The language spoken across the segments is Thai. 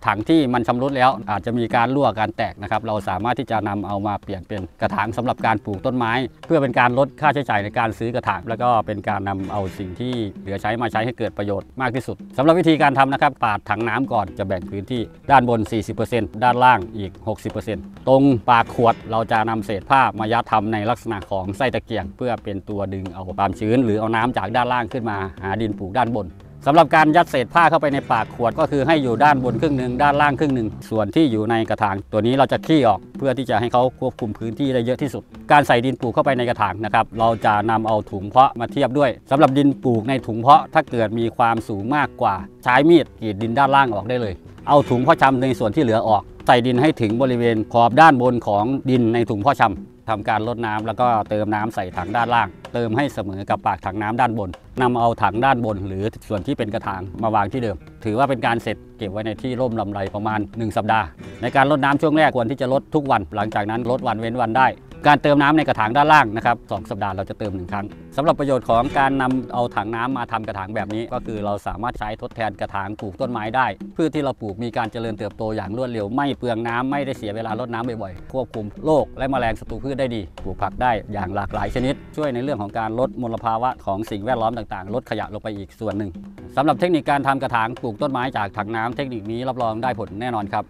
ถังที่มันชำรุดแล้วอาจจะมีการรั่วการแตกนะครับเราสามารถที่จะนำเอามาเปลี่ยนเป็นกระถางสำหรับการปลูกต้นไม้เพื่อเป็นการลดค่าใช้จ่ายในการซื้อกระถางแล้วก็เป็นการนำเอาสิ่งที่เหลือใช้มาใช้ให้เกิดประโยชน์มากที่สุดสำหรับวิธีการทำนะครับปาดถังน้ำก่อนจะแบ่งพื้นที่ด้านบน 40% ด้านล่างอีก 60% ตรงปากขวดเราจะนำเศษผ้ามายัดทำในลักษณะของไส้ตะเกียงเพื่อเป็นตัวดึงเอาความชื้นหรือเอาน้ำจากด้านล่างขึ้นมาหาดินปลูกด้านบนสำหรับการยัดเศษผ้าเข้าไปในปากขวดก็คือให้อยู่ด้านบนครึ่งหนึ่งด้านล่างครึ่งหนึ่งส่วนที่อยู่ในกระถางตัวนี้เราจะคลี่ออกเพื่อที่จะให้เขาควบคุมพื้นที่ได้เยอะที่สุดการใส่ดินปลูกเข้าไปในกระถางนะครับเราจะนำเอาถุงเพาะมาเทียบด้วยสำหรับดินปลูกในถุงเพาะถ้าเกิดมีความสูงมากกว่าใช้มีดกรีดดินด้านล่างออกได้เลยเอาถุงเพาะชำในส่วนที่เหลือออกใส่ดินให้ถึงบริเวณขอบด้านบนของดินในถุงเพาะชำทำการรดน้ำแล้วก็เติมน้ำใส่ถังด้านล่างเติมให้เสมอกับปากถังน้ำด้านบนนำเอาถังด้านบนหรือส่วนที่เป็นกระถางมาวางที่เดิมถือว่าเป็นการเสร็จเก็บไว้ในที่ร่มลำไรประมาณ1สัปดาห์ในการรดน้ำช่วงแรกควรที่จะลดทุกวันหลังจากนั้นลดวันเว้นวันได้การเติมน้ำในกระถางด้านล่างนะครับ2สัปดาห์เราจะเติม1ครั้งสำหรับประโยชน์ของการนำเอาถังน้ำมาทำกระถางแบบนี้ก็คือเราสามารถใช้ทดแทนกระถางปลูกต้นไม้ได้พืชที่เราปลูกมีการเจริญเติบโตอย่างรวดเร็วไม่เปลืองน้ำไม่ได้เสียเวลารดน้ำบ่อยๆควบคุมโรคและแมลงศัตรูพืชได้ดีปลูกผักได้อย่างหลากหลายชนิดช่วยในเรื่องของการลดมลภาวะของสิ่งแวดล้อมต่างๆลดขยะลงไปอีกส่วนหนึ่งสำหรับเทคนิคการทำกระถางปลูกต้นไม้จากถังน้ำเทคนิคนี้รับรองได้ผลแน่นอนครับ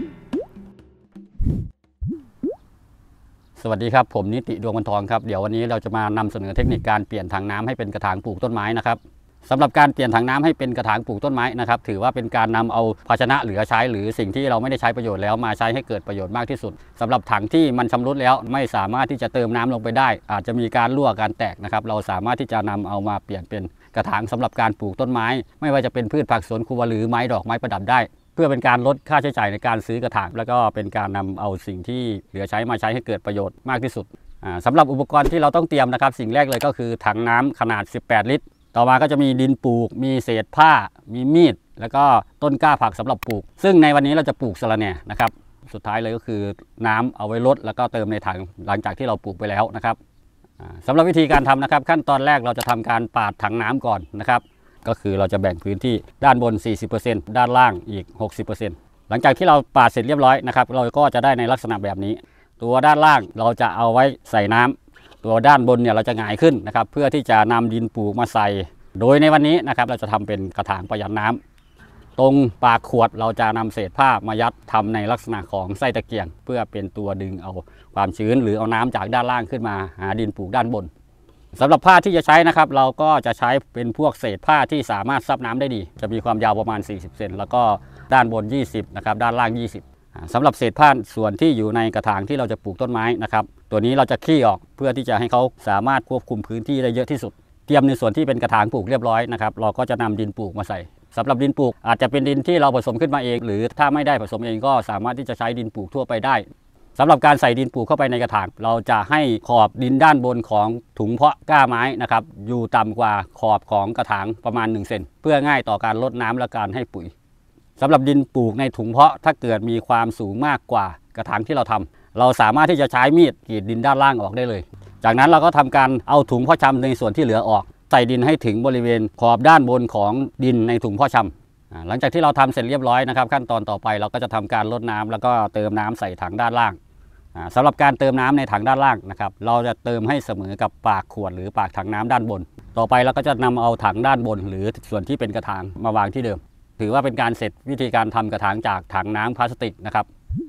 สวัสดีครับผมนิติดวงวันทองครับเดี๋ยววันนี้เราจะมานำเสนอเทคนิคการเปลี่ยนถังน้ำให้เป็นกระถางปลูกต้นไม้นะครับสำหรับการเปลี่ยนถังน้ำให้เป็นกระถางปลูกต้นไม้นะครับถือว่าเป็นการนำเอาภาชนะเหลือใช้หรือสิ่งที่เราไม่ได้ใช้ประโยชน์แล้วมาใช้ให้เกิดประโยชน์มากที่สุดสำหรับถังที่มันชำรุดแล้วไม่สามารถที่จะเติมน้ำลงไปได้อาจจะมีการรั่วการแตกนะครับเราสามารถที่จะนำเอามาเปลี่ยนเป็นกระถางสำหรับการปลูกต้นไม้ไม่ว่าจะเป็นพืชผักสวนครัวหรือไม้ดอกไม้ประดับได้เพื่อเป็นการลดค่าใช้จ่ายในการซื้อกระถางแล้วก็เป็นการนำเอาสิ่งที่เหลือใช้มาใช้ให้เกิดประโยชน์มากที่สุดสำหรับอุปกรณ์ที่เราต้องเตรียมนะครับสิ่งแรกเลยก็คือถังน้ำขนาด18ลิตรต่อมาก็จะมีดินปลูกมีเศษผ้ามีมีดแล้วก็ต้นกล้าผักสำหรับปลูกซึ่งในวันนี้เราจะปลูกสะระแหน่นะครับสุดท้ายเลยก็คือน้ำเอาไว้ลดแล้วก็เติมในถังหลังจากที่เราปลูกไปแล้วนะครับสำหรับวิธีการทำนะครับขั้นตอนแรกเราจะทำการปาดถังน้ำก่อนนะครับก็คือเราจะแบ่งพื้นที่ด้านบน 40% ด้านล่างอีก 60% หลังจากที่เราปาดเสร็จเรียบร้อยนะครับเราก็จะได้ในลักษณะแบบนี้ตัวด้านล่างเราจะเอาไว้ใส่น้ำตัวด้านบนเนี่ยเราจะหงายขึ้นนะครับเพื่อที่จะนำดินปลูกมาใส่โดยในวันนี้นะครับเราจะทำเป็นกระถางประหยัดน้ำตรงปากขวดเราจะนำเศษผ้ามายัดทำในลักษณะของไส้ตะเกียงเพื่อเป็นตัวดึงเอาความชื้นหรือเอาน้ำจากด้านล่างขึ้นมาหาดินปลูกด้านบนสำหรับผ้าที่จะใช้นะครับเราก็จะใช้เป็นพวกเศษผ้าที่สามารถซับน้ำได้ดีจะมีความยาวประมาณ40เซนแล้วก็ด้านบน20นะครับด้านล่าง20สำหรับเศษผ้าส่วนที่อยู่ในกระถางที่เราจะปลูกต้นไม้นะครับตัวนี้เราจะคลี่ออกเพื่อที่จะให้เขาสามารถควบคุมพื้นที่ได้เยอะที่สุดเตรียมในส่วนที่เป็นกระถางปลูกเรียบร้อยนะครับเราก็จะนำดินปลูกมาใส่สำหรับดินปลูกอาจจะเป็นดินที่เราผสมขึ้นมาเองหรือถ้าไม่ได้ผสมเองก็สามารถที่จะใช้ดินปลูกทั่วไปได้สำหรับการใส่ดินปลูกเข้าไปในกระถางเราจะให้ขอบดินด้านบนของถุงเพาะกล้าไม้นะครับอยู่ต่ำกว่าขอบของกระถางประมาณ1เซนเพื่อง่ายต่อการรดน้ำและการให้ปุ๋ยสำหรับดินปลูกในถุงเพาะถ้าเกิดมีความสูงมากกว่ากระถางที่เราทำเราสามารถที่จะใช้มีดกรีดดินด้านล่างออกได้เลยจากนั้นเราก็ทำการเอาถุงเพาะชำในส่วนที่เหลือออกใส่ดินให้ถึงบริเวณขอบด้านบนของดินในถุงเพาะชำหลังจากที่เราทำเสร็จเรียบร้อยนะครับขั้นตอนต่อไปเราก็จะทำการรดน้ำแล้วก็เติมน้ำใส่ถังด้านล่างสำหรับการเติมน้ำในถังด้านล่างนะครับเราจะเติมให้เสมอกับปากขวดหรือปากถังน้ำด้านบนต่อไปเราก็จะนำเอาถังด้านบนหรือส่วนที่เป็นกระถางมาวางที่เดิมถือว่าเป็นการเสร็จวิธีการทำกระถางจากถังน้ำพลาสติกนะครับ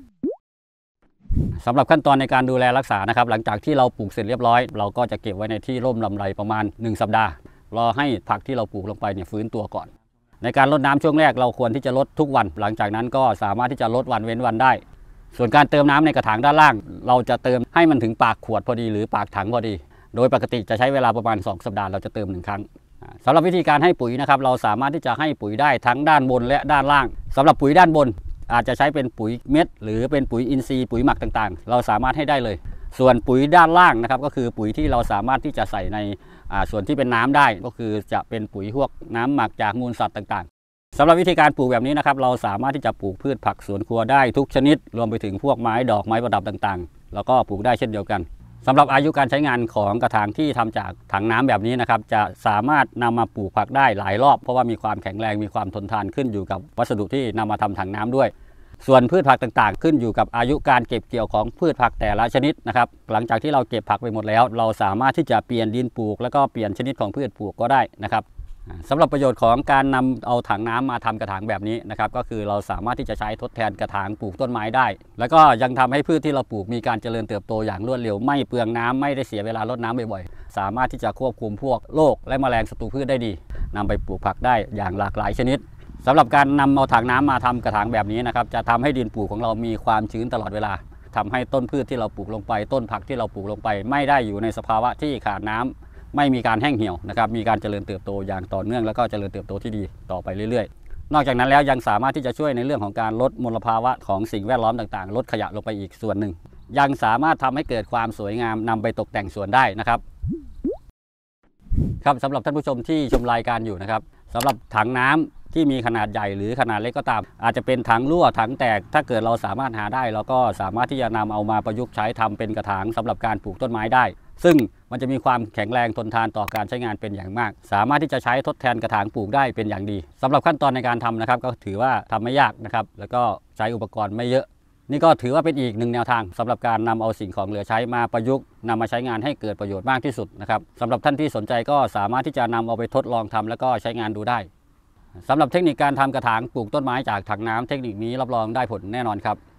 สำหรับขั้นตอนในการดูแลรักษานะครับหลังจากที่เราปลูกเสร็จเรียบร้อยเราก็จะเก็บไว้ในที่ร่มลำไรประมาณ1สัปดาห์รอให้ผักที่เราปลูกลงไปเนี่ยฟื้นตัวก่อนในการรดน้ำช่วงแรกเราควรที่จะลดทุกวันหลังจากนั้นก็สามารถที่จะลดวันเว้นวันได้ส่วนการเติมน้ำในกระถางด้านล่างเราจะเติมให้มันถึงปากขวดพอดีหรือปากถังพอดีโดยปกติจะใช้เวลาประมาณ2สัปดาห์เราจะเติม1ครั้งสำหรับวิธีการให้ปุ๋ยนะครับเราสามารถที่จะให้ปุ๋ยได้ทั้งด้านบนและด้านล่างสำหรับปุ๋ยด้านบนอาจจะใช้เป็นปุ๋ยเม็ดหรือเป็นปุ๋ยอินทรีย์ปุ๋ยหมักต่างๆเราสามารถให้ได้เลยส่วนปุ๋ยด้านล่างนะครับก็คือปุ๋ยที่เราสามารถที่จะใส่ในส่วนที่เป็นน้ำได้ก็คือจะเป็นปุ๋ยพวกน้ำหมักจากมูลสัตว์ต่างๆสำหรับวิธีการปลูกแบบนี้นะครับเราสามารถที่จะปลูกพืชผักสวนครัวได้ทุกชนิดรวมไปถึงพวกไม้ดอกไม้ประดับต่างๆแล้วก็ปลูกได้เช่นเดียวกันสำหรับอายุการใช้งานของกระถางที่ทำจากถังน้ำแบบนี้นะครับจะสามารถนำมาปลูกผักได้หลายรอบเพราะว่ามีความแข็งแรงมีความทนทานขึ้นอยู่กับวัสดุที่นำมาทำถังน้ำด้วยส่วนพืชผักต่างๆขึ้นอยู่กับอายุการเก็บเกี่ยวของพืชผักแต่ละชนิดนะครับหลังจากที่เราเก็บผักไปหมดแล้วเราสามารถที่จะเปลี่ยนดินปลูกแล้วก็เปลี่ยนชนิดของพืชปลูกก็ได้นะครับสำหรับประโยชน์ของการนำเอาถังน้ำมาทำกระถางแบบนี้นะครับก็คือเราสามารถที่จะใช้ทดแทนกระถางปลูกต้นไม้ได้แล้วก็ยังทำให้พืชที่เราปลูกมีการเจริญเติบโตอย่างรวดเร็วไม่เปลืองน้ำไม่ได้เสียเวลารดน้ำบ่อยๆสามารถที่จะควบคุมพวกโรคและแมลงศัตรูพืชได้ดีนำไปปลูกผักได้อย่างหลากหลายชนิดสำหรับการนำเอาถังน้ำมาทำกระถางแบบนี้นะครับจะทำให้ดินปลูกของเรามีความชื้นตลอดเวลาทำให้ต้นพืชที่เราปลูกลงไปต้นผักที่เราปลูกลงไปไม่ได้อยู่ในสภาวะที่ขาดน้ำไม่มีการแห้งเหี่ยวนะครับมีการเจริญเติบโตอย่างต่อเนื่องแล้วก็เจริญเติบโตที่ดีต่อไปเรื่อยๆนอกจากนั้นแล้วยังสามารถที่จะช่วยในเรื่องของการลดมลภาวะของสิ่งแวดล้อมต่างๆลดขยะลงไปอีกส่วนหนึ่งยังสามารถทำให้เกิดความสวยงามนำไปตกแต่งสวนได้นะครับครับสำหรับท่านผู้ชมที่ชมรายการอยู่นะครับสำหรับถังน้ำที่มีขนาดใหญ่หรือขนาดเล็กก็ตามอาจจะเป็นถังรั่วถังแตกถ้าเกิดเราสามารถหาได้เราก็สามารถที่จะนำเอามาประยุกต์ใช้ทำเป็นกระถางสำหรับการปลูกต้นไม้ได้ซึ่งมันจะมีความแข็งแรงทนทานต่อการใช้งานเป็นอย่างมากสามารถที่จะใช้ทดแทนกระถางปลูกได้เป็นอย่างดีสำหรับขั้นตอนในการทำนะครับก็ถือว่าทำไม่ยากนะครับแล้วก็ใช้อุปกรณ์ไม่เยอะนี่ก็ถือว่าเป็นอีกหนึ่งแนวทางสำหรับการนำเอาสิ่งของเหลือใช้มาประยุกต์นำมาใช้งานให้เกิดประโยชน์มากที่สุดนะครับสำหรับท่านที่สนใจก็สามารถที่จะนำเอาไปทดลองทำแล้วก็ใช้งานดูได้สำหรับเทคนิคการทำกระถางปลูกต้นไม้จากถังน้ำเทคนิคนี้รับรองได้ผลแน่นอนครับ